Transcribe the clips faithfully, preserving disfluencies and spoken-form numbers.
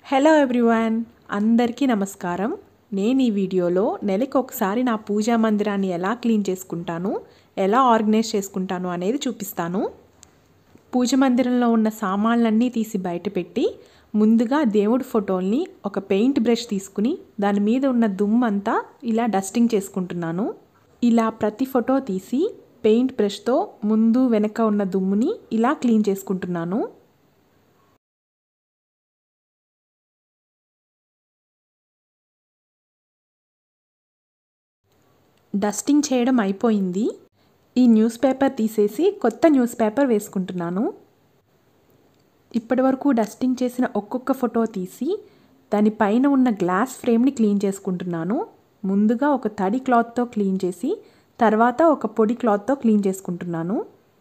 Hello everyone, అందరికీ నమస్కారం. నేను ఈ వీడియోలో నెలకు ఒకసారి నా పూజా మందిరాన్ని ఎలా క్లీన్ చేసుకుంటాను, ఎలా ఆర్గనైజ్ చేసుకుంటాను అనేది చూపిస్తాను. పూజ మందిరంలో ఉన్న సామాన్లన్నీ తీసి బయట పెట్టి ముందుగా దేవుడి ఫోటోల్ని ఒక పెయింట్ బ్రష్ తీసుకుని దాని మీద ఉన్న దుమ్మంతా ఇలా డస్టింగ్ చేసుకుంటున్నాను. ఇలా ప్రతి ఫోటో తీసి పెయింట్ బ్రష్తో ముందు వెనక ఉన్న దుమ్ముని ఇలా క్లీన్ చేసుకుంటున్నాను. డస్టింగ్ చేయడం అయిపోయింది. ఈ న్యూస్ పేపర్ తీసేసి కొత్త న్యూస్ పేపర్ వేసుకుంటున్నాను. ఇప్పటి వరకు డస్టింగ్ చేసిన ఒక్కొక్క ఫోటో తీసి దానిపైన ఉన్న గ్లాస్ ఫ్రేమ్ని క్లీన్ చేసుకుంటున్నాను. ముందుగా ఒక తడి క్లాత్తో క్లీన్ చేసి తర్వాత ఒక పొడి క్లాత్తో క్లీన్ చేసుకుంటున్నాను.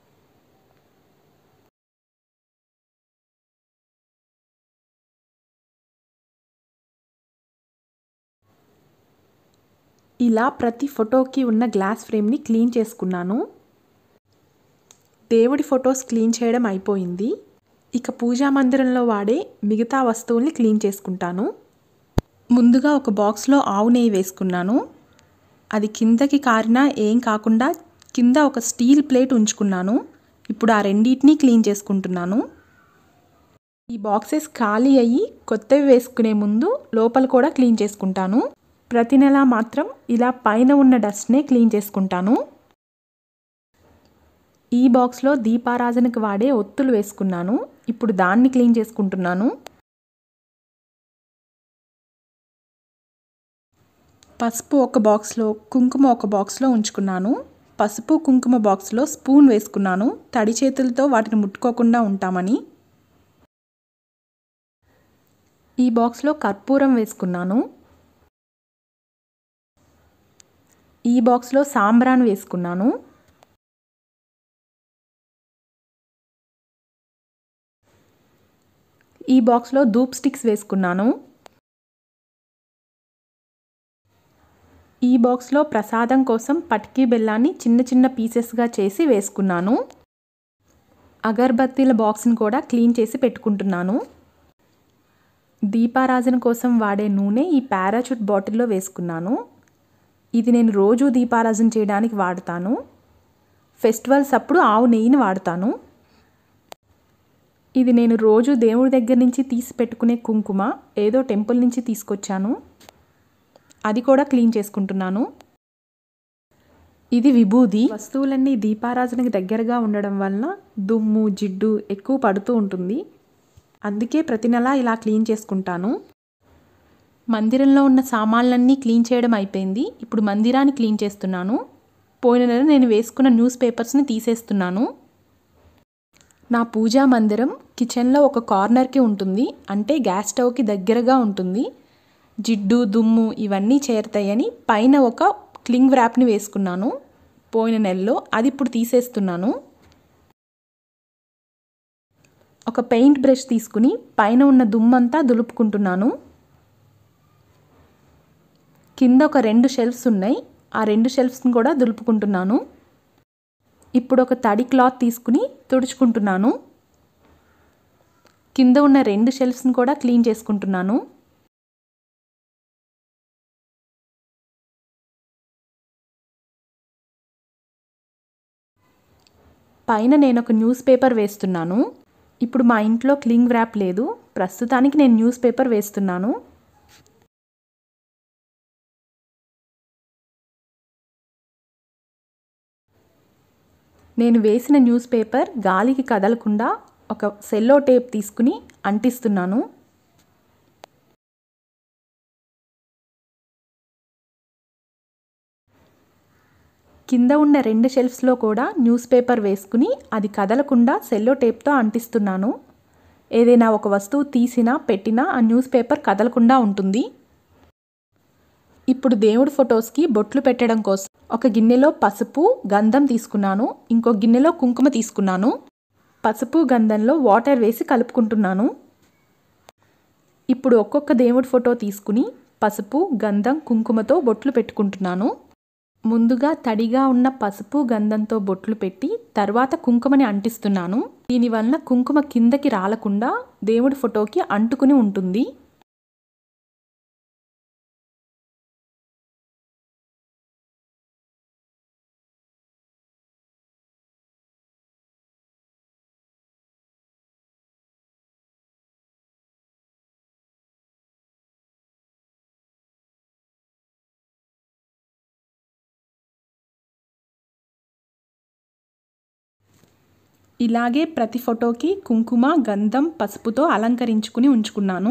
ఇలా ప్రతి ఫోటోకి ఉన్న గ్లాస్ ఫ్రేమ్ని క్లీన్ చేసుకున్నాను. దేవుడి ఫొటోస్ క్లీన్ చేయడం అయిపోయింది. ఇక పూజా మందిరంలో వాడే మిగతా వస్తువుల్ని క్లీన్ చేసుకుంటాను. ముందుగా ఒక బాక్స్లో ఆవు నెయ్యి వేసుకున్నాను. అది కిందకి కారినా ఏం కాకుండా కింద ఒక స్టీల్ ప్లేట్ ఉంచుకున్నాను. ఇప్పుడు ఆ రెండింటినీ క్లీన్ చేసుకుంటున్నాను. ఈ బాక్సెస్ ఖాళీ అయ్యి కొత్తవి వేసుకునే ముందు లోపల కూడా క్లీన్ చేసుకుంటాను. ప్రతి నెల మాత్రం ఇలా పైన ఉన్న డస్ట్నే క్లీన్ చేసుకుంటాను. ఈ బాక్స్లో దీపారాధనకు వాడే ఒత్తులు వేసుకున్నాను. ఇప్పుడు దాన్ని క్లీన్ చేసుకుంటున్నాను. పసుపు ఒక బాక్స్లో, కుంకుమ ఒక బాక్స్లో ఉంచుకున్నాను. పసుపు కుంకుమ బాక్స్లో స్పూన్ వేసుకున్నాను, తడి చేతులతో వాటిని ముట్టుకోకుండా ఉంటామని. ఈ బాక్స్లో కర్పూరం వేసుకున్నాను. ఈ బాక్స్లో సాంబ్రాన్ వేసుకున్నాను. ఈ బాక్స్లో ధూప్ స్టిక్స్ వేసుకున్నాను. ఈ బాక్స్లో ప్రసాదం కోసం పటికీ బెల్లాన్ని చిన్న చిన్న పీసెస్గా చేసి వేసుకున్నాను. అగరబత్తీల బాక్స్ని కూడా క్లీన్ చేసి పెట్టుకుంటున్నాను. దీపారాధన కోసం వాడే నూనె ఈ పారాచూట్ బాటిల్లో వేసుకున్నాను. ఇది నేను రోజు దీపారాధన చేయడానికి వాడతాను. ఫెస్టివల్స్ అప్పుడు ఆవు నెయ్యిని వాడతాను. ఇది నేను రోజు దేవుడి దగ్గర నుంచి తీసి పెట్టుకునే కుంకుమ, ఏదో టెంపుల్ నుంచి తీసుకొచ్చాను. అది కూడా క్లీన్ చేసుకుంటున్నాను. ఇది విభూది. వస్తువులన్నీ దీపారాధనకి దగ్గరగా ఉండడం వలన దుమ్ము జిడ్డు ఎక్కువ పడుతూ ఉంటుంది. అందుకే ప్రతి నెల ఇలా క్లీన్ చేసుకుంటాను. మందిరంలో ఉన్న సామాన్లన్నీ క్లీన్ చేయడం అయిపోయింది. ఇప్పుడు మందిరాన్ని క్లీన్ చేస్తున్నాను. పోయిన నెల నేను వేసుకున్న న్యూస్ పేపర్స్ని తీసేస్తున్నాను. నా పూజా మందిరం కిచెన్లో ఒక కార్నర్కి ఉంటుంది, అంటే గ్యాస్ స్టవ్కి దగ్గరగా ఉంటుంది. జిడ్డు దుమ్ము ఇవన్నీ చేరుతాయని పైన ఒక క్లింగ్ వ్రాప్ని వేసుకున్నాను పోయిన నెలలో. అది ఇప్పుడు తీసేస్తున్నాను. ఒక పెయింట్ బ్రష్ తీసుకుని పైన ఉన్న దుమ్మంతా దులుపుకుంటున్నాను. కింద ఒక రెండు షెల్ఫ్స్ ఉన్నాయి, ఆ రెండు షెల్ఫ్స్ని కూడా దులుపుకుంటున్నాను. ఇప్పుడు ఒక తడి క్లాత్ తీసుకుని తుడుచుకుంటున్నాను. కింద ఉన్న రెండు షెల్ఫ్స్ని కూడా క్లీన్ చేసుకుంటున్నాను. పైన నేను ఒక న్యూస్ పేపర్ వేస్తున్నాను. ఇప్పుడు మా ఇంట్లో క్లింగ్ వ్రాప్ లేదు, ప్రస్తుతానికి నేను న్యూస్ పేపర్ వేస్తున్నాను. నేను వేసిన న్యూస్ పేపర్ గాలికి కదలకుండా ఒక సెల్లో టేప్ తీసుకుని అంటిస్తున్నాను. కింద ఉన్న రెండు షెల్ఫ్స్లో కూడా న్యూస్ పేపర్ వేసుకుని అది కదలకుండా సెల్లో టేప్తో అంటిస్తున్నాను. ఏదైనా ఒక వస్తువు తీసినా పెట్టినా ఆ న్యూస్ పేపర్ కదలకుండా ఉంటుంది. ఇప్పుడు దేవుడి ఫొటోస్కి బొట్లు పెట్టడం కోసం ఒక గిన్నెలో పసుపు గంధం తీసుకున్నాను, ఇంకో గిన్నెలో కుంకుమ తీసుకున్నాను. పసుపు గంధంలో వాటర్ వేసి కలుపుకుంటున్నాను. ఇప్పుడు ఒక్కొక్క దేవుడి ఫోటో తీసుకుని పసుపు గంధం కుంకుమతో బొట్లు పెట్టుకుంటున్నాను. ముందుగా తడిగా ఉన్న పసుపు గంధంతో బొట్లు పెట్టి తర్వాత కుంకుమని అంటిస్తున్నాను. దీనివల్ల కుంకుమ కిందకి రాలకుండా దేవుడి ఫోటోకి అంటుకుని ఉంటుంది. ఇలాగే ప్రతి ఫోటోకి కుంకుమ గంధం పసుపుతో అలంకరించుకుని ఉంచుకున్నాను.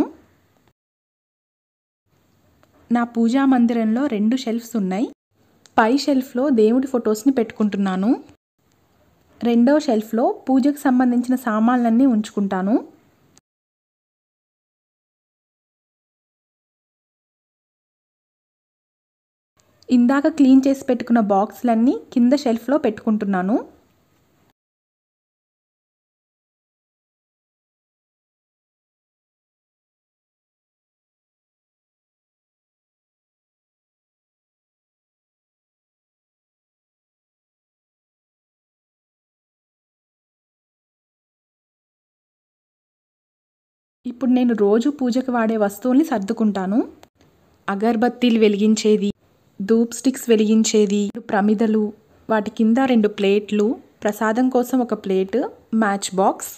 నా పూజా మందిరంలో రెండు షెల్ఫ్స్ ఉన్నాయి. పై షెల్ఫ్లో దేవుడి ఫొటోస్ని పెట్టుకుంటున్నాను. రెండో షెల్ఫ్లో పూజకు సంబంధించిన సామాన్లన్నీ ఉంచుకుంటాను. ఇందాక క్లీన్ చేసి పెట్టుకున్న బాక్స్లన్నీ కింద షెల్ఫ్లో పెట్టుకుంటున్నాను. ఇప్పుడు నేను రోజు పూజకు వాడే వస్తువుల్ని సర్దుకుంటాను. అగరబత్తీలు వెలిగించేది, ధూప్ స్టిక్స్ వెలిగించేది, ప్రమిదలు, వాటి కింద రెండు ప్లేట్లు, ప్రసాదం కోసం ఒక ప్లేట్, మ్యాచ్ బాక్స్.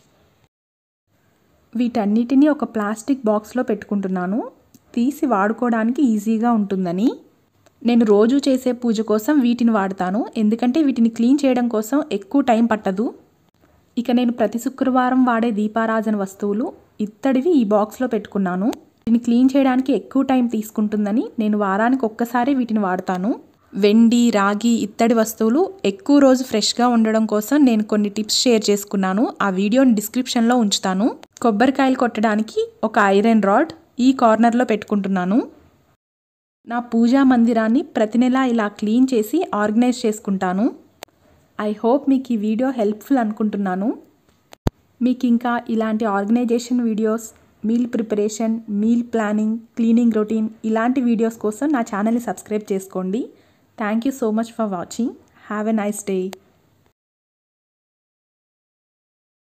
వీటన్నిటినీ ఒక ప్లాస్టిక్ బాక్స్లో పెట్టుకుంటున్నాను, తీసి వాడుకోవడానికి ఈజీగా ఉంటుందని. నేను రోజు చేసే పూజ కోసం వీటిని వాడతాను, ఎందుకంటే వీటిని క్లీన్ చేయడం కోసం ఎక్కువ టైం పట్టదు. ఇక నేను ప్రతి శుక్రవారం వాడే దీపారాజన వస్తువులు ఇత్తడివి ఈ బాక్స్లో పెట్టుకున్నాను. వీటిని క్లీన్ చేయడానికి ఎక్కువ టైం తీసుకుంటుందని నేను వారానికి ఒక్కసారి వీటిని వాడతాను. వెండి, రాగి, ఇత్తడి వస్తువులు ఎక్కువ రోజు ఫ్రెష్గా ఉండడం కోసం నేను కొన్ని టిప్స్ షేర్ చేసుకున్నాను. ఆ వీడియోని డిస్క్రిప్షన్లో ఉంచుతాను. కొబ్బరికాయలు కొట్టడానికి ఒక ఐరన్ రాడ్ ఈ కార్నర్లో పెట్టుకుంటున్నాను. నా పూజా మందిరాన్ని ప్రతి నెల ఇలా క్లీన్ చేసి ఆర్గనైజ్ చేసుకుంటాను. ఐ హోప్ మీకు ఈ వీడియో హెల్ప్ఫుల్ అనుకుంటున్నాను. మీకు ఇంకా ఇలాంటి organisation videos, meal preparation, meal planning, cleaning routine ఇలాంటి వీడియోస్ కోసం నా ఛానల్ని సబ్స్క్రైబ్ చేసుకోండి. Thank you so much for watching. Have a nice day.